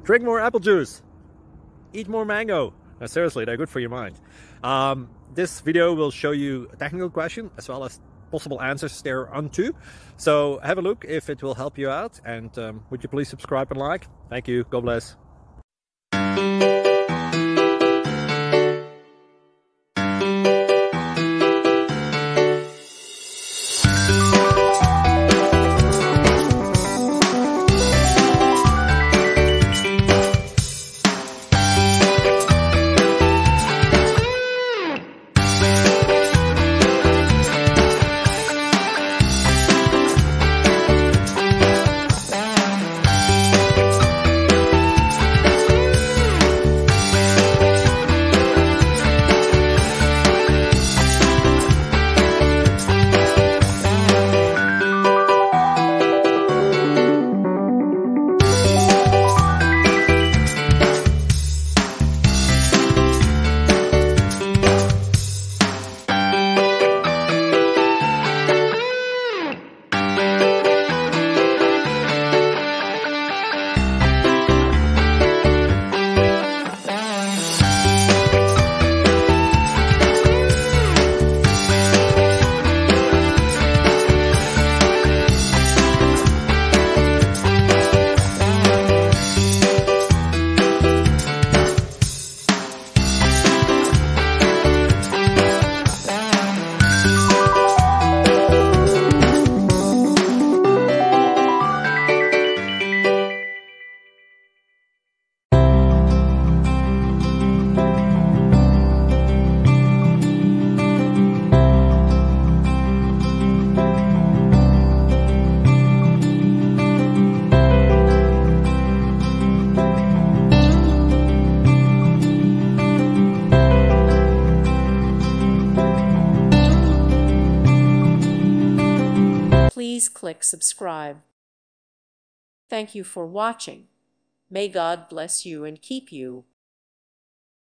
Drink more apple juice. Eat more mango. No, seriously, they're good for your mind. This video will show you a technical question as well as possible answers thereunto. So have a look if it will help you out, and would you please subscribe and like? Thank you. God bless. Please click subscribe. Thank you for watching. May God bless you and keep you.